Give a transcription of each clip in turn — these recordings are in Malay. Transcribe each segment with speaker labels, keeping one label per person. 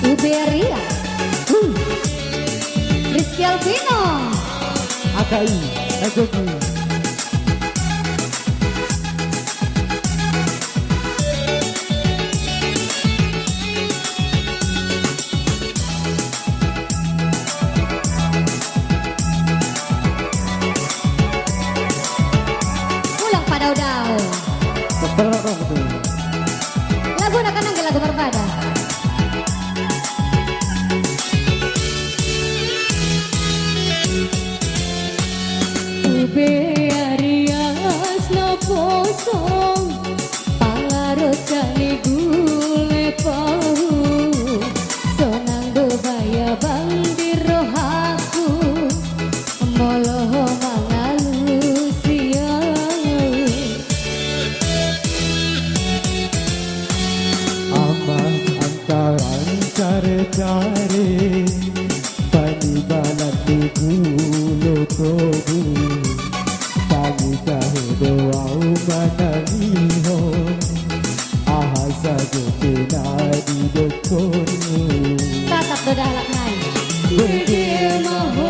Speaker 1: Uberia, Rizky Alvino,
Speaker 2: AKI, Ekoki.
Speaker 1: Pulang pada udau. Lagu nak kanang lagu berbada. Bearias na posong pangarot cani gule pahu sonang bebaya bang di rohaku moloh mangalu siang
Speaker 2: Amas antaran care-care Pani balat di gulo tobu Pagi kahe doau mananiho Ahasa jopina di dokoru
Speaker 1: tatap dodalak nai bege maho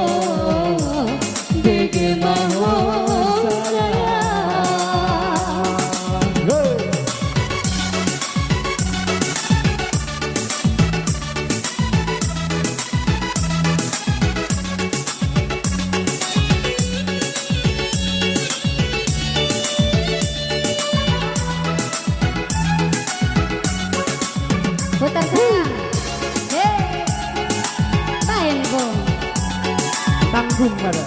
Speaker 1: putar sayang, hey, main bom.
Speaker 2: Tanggung kada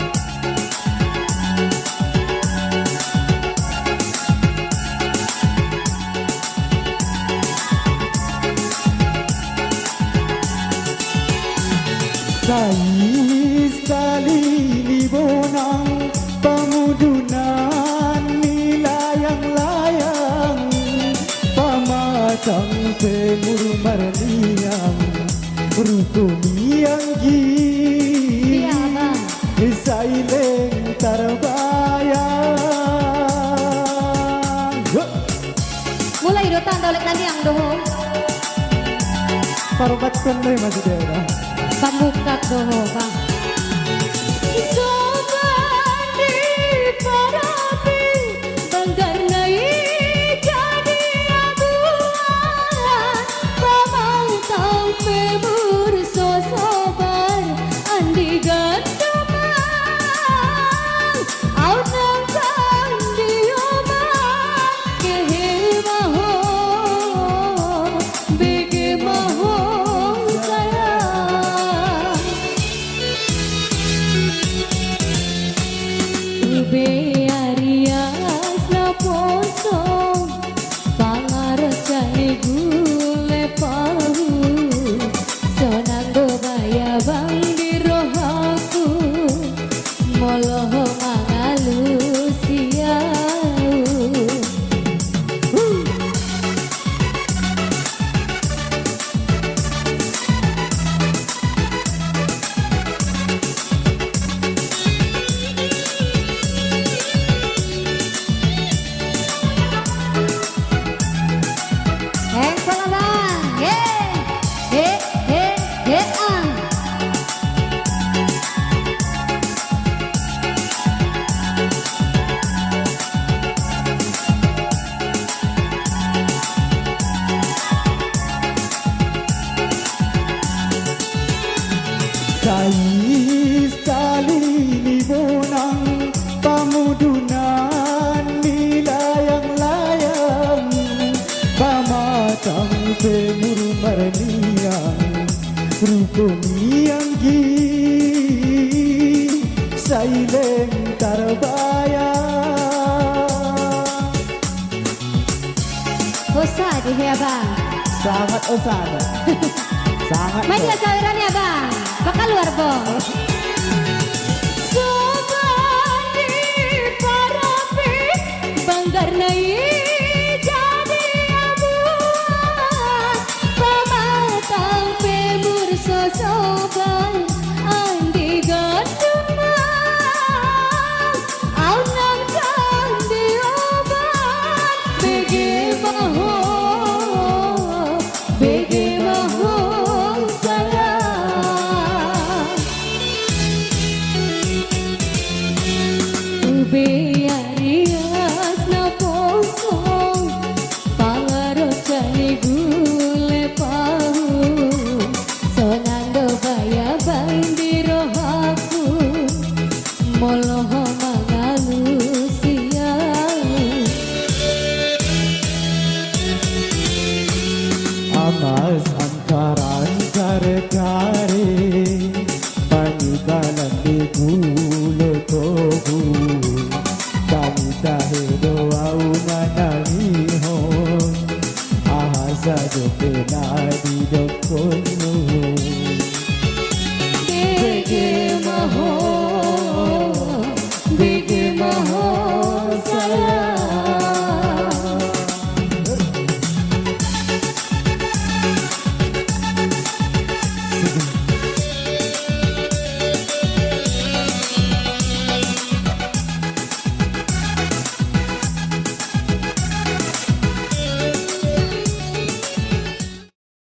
Speaker 2: Sais kali libonang pamudunan nilayang-layang pamatang pemur marniang rukuniang gi
Speaker 1: Iya bang,
Speaker 2: saileng tarbayang
Speaker 1: mulai dotan dolek naniang doho,
Speaker 2: parubat konde masih daerah
Speaker 1: pambukat doho bang. Sobat di parapi, banggar nai jadi abuan, pamantang pebur sosobar, andi gandaman, au nangkang dioman, kehe maho, bege maho sayang. Bearias na posong pangarot cani gule pahu sonang bebaya bang di rohaku moloh mangalu siau. Salah bang, ah.
Speaker 2: Sais kali libonang pamudunan nilayang-layang pamatang pemur marniang rukuniang gi saileng tarbayang
Speaker 1: Bosa di ya bang.
Speaker 2: sangat osana sangat
Speaker 1: Media saweran ya bang. Bakal luar bong. Sobat di parapi, banggar nai jadi abuan, pamatang pemur sosoban, andi gandaman, au nangkang dioban, bege maho, bege maho
Speaker 2: Mas antaran kare-kare Panikalan di gula tobu Kami tahe doa unanamihon Ahasa jope nadi